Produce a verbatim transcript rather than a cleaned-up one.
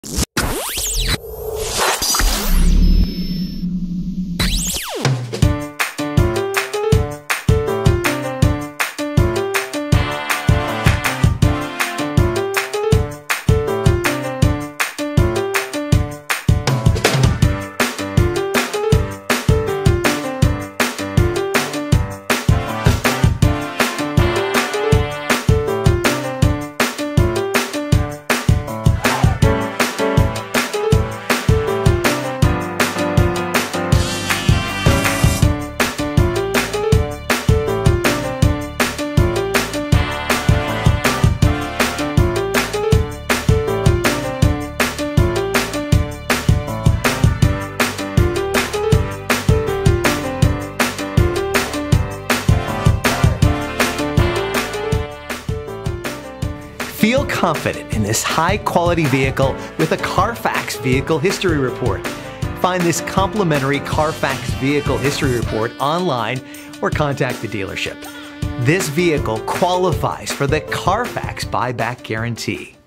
Feel confident in this high-quality vehicle with a Carfax Vehicle History Report. Find this complimentary Carfax Vehicle History Report online or contact the dealership. This vehicle qualifies for the Carfax Buyback Guarantee.